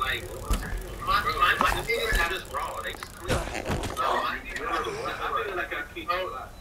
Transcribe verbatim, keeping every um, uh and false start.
like, my, my, my opinions are just raw. They just clear. So I, I feel like I keep.